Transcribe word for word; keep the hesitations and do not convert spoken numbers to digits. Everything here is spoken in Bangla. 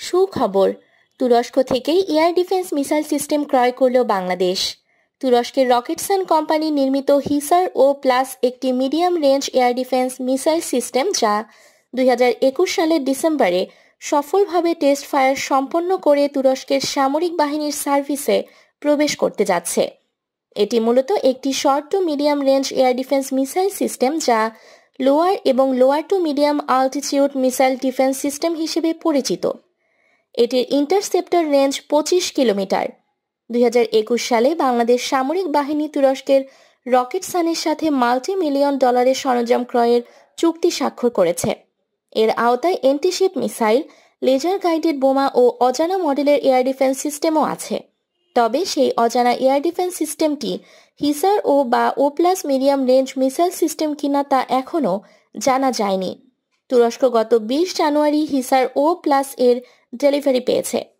সুখবর, তুরস্ক থেকেই এয়ার ডিফেন্স মিসাইল সিস্টেম ক্রয় করল বাংলাদেশ। তুরস্কের রকেটসান কোম্পানি নির্মিত হিসার ও প্লাস একটি medium range air defence missile system, যা দুই হাজার একুশ সালের ডিসেম্বরে সফলভাবে টেস্ট ফায়ার সম্পন্ন করে তুরস্কের সামরিক বাহিনীর সার্ভিসে প্রবেশ করতে যাচ্ছে। এটি মূলত একটি short to medium range air defence missile system, যা লোয়ার এবং lower to medium altitude missile defence system হিসেবে পরিচিত। এটির ইন্টারসেপ্টর রেঞ্জ পঁচিশ কিলোমিটার। দুই হাজার একুশ সালে বাংলাদেশ সামরিক বাহিনী তুরস্কের রকেটসানের সাথে মাল্টি মিলিয়ন ডলারের সরঞ্জাম ক্রয়ের চুক্তি স্বাক্ষর করেছে। এর আওতায় এন্টিশিপ মিসাইল, লেজার গাইডেড বোমা ও অজানা মডেলের এয়ার ডিফেন্স সিস্টেমও আছে। তবে সেই অজানা এয়ার ডিফেন্স সিস্টেমটি হিসার ও বা O plus medium range missile system কিনা তা এখনও জানা যায়নি। তুরস্ক গত বিশ জানুয়ারি হিসার ও প্লাস এর ডেলিভারি পেয়েছে।